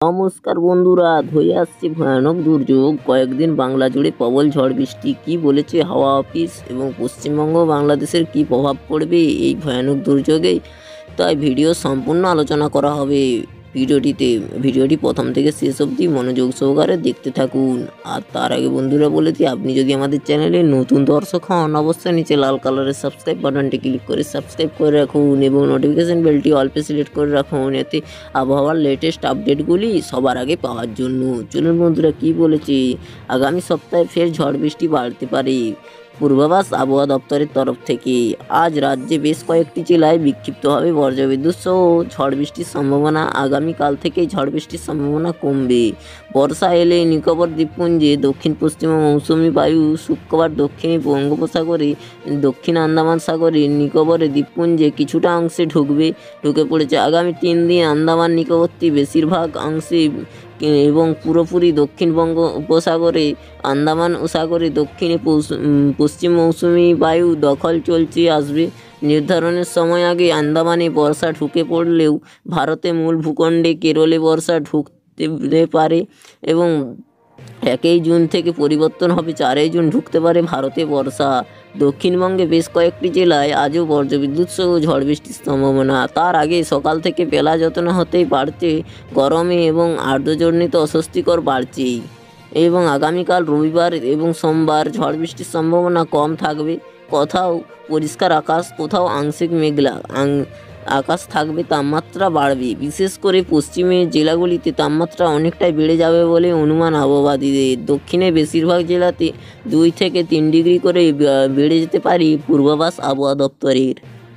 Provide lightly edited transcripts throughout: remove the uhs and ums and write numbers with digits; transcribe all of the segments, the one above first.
নমস্কার বন্ধুরা, ধেয়ে আসছে ভয়ানক দুর্যোগ। কয়েকদিন বাংলা জুড়ে প্রবল ঝড় বৃষ্টি। কি বলেছে হাওয়া অফিস এবং পশ্চিমবঙ্গ বাংলাদেশের কি প্রভাব পড়বে এই ভয়ানক দুর্যোগে, তাই ভিডিও সম্পূর্ণ আলোচনা করা হবে ভিডিওটি প্রথম থেকে শেষ অবধি মনোযোগ সহকারে দেখতে থাকুন। আর তার আগে বন্ধুরা বলে দিই, আপনি যদি আমাদের চ্যানেলে নতুন দর্শক হন, অবশ্যই নিচে লাল কালারের সাবস্ক্রাইব বাটনটি ক্লিক করে সাবস্ক্রাইব করে রাখুন এবং নোটিফিকেশান বেলটি অল্পে সিলেক্ট করে রাখুন, এতে আবহাওয়ার লেটেস্ট আপডেটগুলি সবার আগে পাওয়ার জন্য। চলুন বন্ধুরা, কি বলেছে। আগামী সপ্তাহে ফের ঝড় বৃষ্টি বাড়তে পারে, পূর্বাভাস আবহাওয়া দপ্তরের তরফ থেকে। আজ রাজ্যে বেশ কয়েকটি জেলায় বিক্ষিপ্তভাবে বজ্রবিদ্যুৎ সহ ঝড় বৃষ্টির সম্ভাবনা। আগামীকাল থেকেই ঝড় বৃষ্টির সম্ভাবনা কমবে। বর্ষা এলে নিকোবর দ্বীপপুঞ্জে দক্ষিণ পশ্চিম মৌসুমি বায়ু শুক্রবার দক্ষিণী বঙ্গোপসাগরে, দক্ষিণ আন্দামান সাগরে, নিকোবরের দ্বীপপুঞ্জে কিছুটা অংশে ঢুকে পড়েছে। আগামী 3 দিন আন্দামান নিকোবরটি বেশিরভাগ অংশে এবং পুরোপুরি দক্ষিণ বঙ্গোপসাগরে, আন্দামান ও সাগরে দক্ষিণে পশ্চিম মৌসুমি বায়ু দখল চলছে আসবে। নির্ধারণের সময় আগে আন্দামানে বর্ষা ঢুকে পড়লেও ভারতে মূল ভূখণ্ডে কেরলে বর্ষা ঢুকতে পারে এবং 1 জুন থেকে পরিবর্তন হবে। 4 জুন ঢুকতে পারে ভারতে বর্ষা। দক্ষিণবঙ্গে বেশ কয়েকটি জেলায় আজও বজ্রবিদ্যুৎ সহ ঝড় বৃষ্টির সম্ভাবনা। তার আগে সকাল থেকে বেলা যতন হতেই বাড়ছে গরমে এবং আর্দ্রজনিত অস্বস্তিকর বাড়ছেই। এবং আগামীকাল রবিবার এবং সোমবার ঝড় বৃষ্টির সম্ভাবনা কম থাকবে। কোথাও পরিষ্কার আকাশ, কোথাও আংশিক মেঘলা আকাশ থাকবে। তাপমাত্রা বাড়বে, বিশেষ করে পশ্চিমের জেলাগুলিতে তাপমাত্রা অনেকটাই বেড়ে যাবে বলে অনুমান আবহাওয়াবিদের। দক্ষিণে বেশিরভাগ জেলাতে 2 থেকে 3 ডিগ্রি করে বেড়ে যেতে পারে পূর্বাভাস আবহাওয়া দপ্তরের।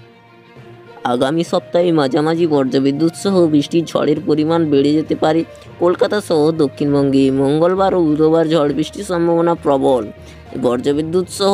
আগামী সপ্তাহে মাঝামাঝি বজ্রবিদ্যুৎ সহ বৃষ্টির ঝড়ের পরিমাণ বেড়ে যেতে পারে কলকাতা সহ দক্ষিণবঙ্গে। মঙ্গলবার ও বুধবার ঝড় বৃষ্টির সম্ভাবনা প্রবল। বজ্রবিদ্যুৎ সহ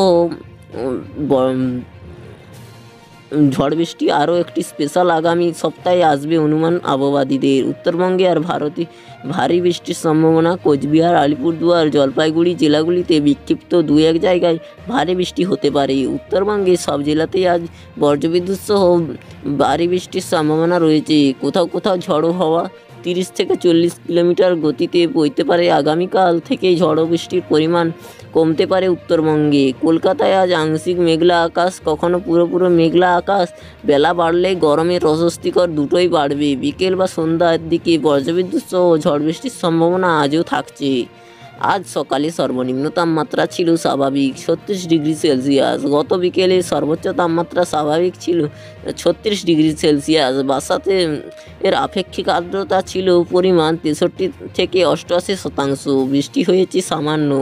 ঝড় বৃষ্টি আরও একটি স্পেশাল আগামী সপ্তাহে আসবে অনুমান আবহাওয়াবিদের। উত্তরবঙ্গে আর ভারতে ভারী বৃষ্টির সম্ভাবনা। কোচবিহার, আলিপুরদুয়ার, জলপাইগুড়ি জেলাগুলিতে বিক্ষিপ্ত 2-1 জায়গায় ভারী বৃষ্টি হতে পারে। উত্তরবঙ্গে সব জেলাতেই আজ বজ্রবিদ্যুৎ সহ ভারী বৃষ্টির সম্ভাবনা রয়েছে। কোথাও কোথাও ঝড়ো হাওয়া 30 থেকে 40 কিলোমিটার গতিতে বইতে পারে। আগামীকাল থেকেই ঝড়ো বৃষ্টির পরিমাণ কমতে পারে উত্তরবঙ্গে। কলকাতায় আজ আংশিক মেঘলা আকাশ, কখনো পুরোপুরি মেঘলা আকাশ। বেলা বাড়লে গরমের অস্বস্তিকর দুটোই বাড়বে। বিকেল বা সন্ধ্যার দিকে বজ্রবিদ্যুৎ সহ ঝড় বৃষ্টির সম্ভাবনা আজও থাকছে। আজ সকালে সর্বনিম্ন তাপমাত্রা ছিল স্বাভাবিক 36 ডিগ্রি সেলসিয়াস। গত বিকেলে সর্বোচ্চ তাপমাত্রা স্বাভাবিক ছিল 36 ডিগ্রি সেলসিয়াস। বাসাতে এর আপেক্ষিক আর্দ্রতা ছিল পরিমাণ 63 থেকে 88%। বৃষ্টি হয়েছে সামান্য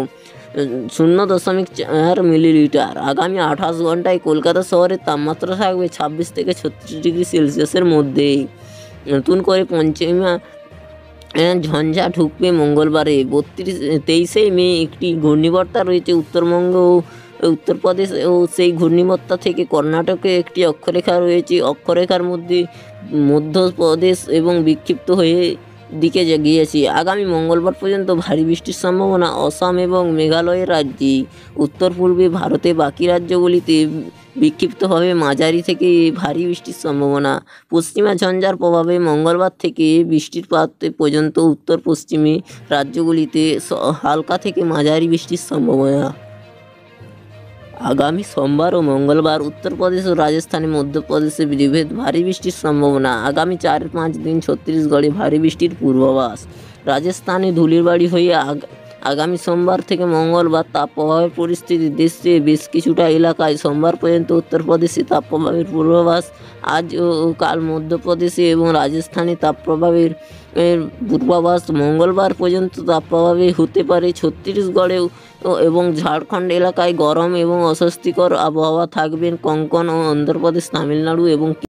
0.4 মিলিলিটার। আগামী 28 ঘন্টায় কলকাতা শহরের তাপমাত্রা থাকবে 26 থেকে 36 ডিগ্রি সেলসিয়াসের মধ্যেই। নতুন করে পঞ্চমা ঝঞ্ঝা ঢুকবে মঙ্গলবারে। 23শে মে একটি ঘূর্ণিবর্তা রয়েছে উত্তরবঙ্গ ও উত্তরপ্রদেশ ও সেই ঘূর্ণিবর্তা থেকে কর্ণাটকে একটি অক্ষরেখা রয়েছে। অক্ষরেখার মধ্যে মধ্যপ্রদেশ এবং বিক্ষিপ্ত হয়ে দিকে গিয়েছে। আগামী মঙ্গলবার পর্যন্ত ভারী বৃষ্টির সম্ভাবনা অসম এবং মেঘালয়ের রাজ্যে। উত্তর পূর্বে ভারতে বাকি রাজ্যগুলিতে বিক্ষিপ্তভাবে মাঝারি থেকে ভারী বৃষ্টির সম্ভাবনা। পশ্চিমা ঝঞ্ঝার প্রভাবে মঙ্গলবার থেকে বৃষ্টিপাত পর্যন্ত উত্তর পশ্চিমে রাজ্যগুলিতে হালকা থেকে মাঝারি বৃষ্টির সম্ভাবনা। আগামী সোমবার ও মঙ্গলবার উত্তরপ্রদেশ ও রাজস্থানে মধ্যপ্রদেশে বিভেদ ভারী বৃষ্টির সম্ভাবনা। আগামী 4-5 দিন ছত্তিশগড়ে ভারী বৃষ্টির পূর্বাভাস। রাজস্থানে ধূলির বাড়ি হয়ে আগামী সোমবার থেকে মঙ্গলবার তাপপ্রবাহের পরিস্থিতি। দেশে বেশ কিছুটা এলাকায় সোমবার পর্যন্ত উত্তরপ্রদেশে তাপপ্রবাহের পূর্বাভাস। আজ ও কাল মধ্যপ্রদেশে এবং রাজস্থানে তাপপ্রবাহের পূর্বাভাস। মঙ্গলবার পর্যন্ত তাপপ্রবাহ হতে পারে ছত্তিশগড়েও এবং ঝাড়খণ্ড এলাকায় গরম এবং অস্বস্তিকর আবহাওয়া থাকবেন। কোঙ্কণ ও অন্ধ্রপ্রদেশ, তামিলনাড়ু এবং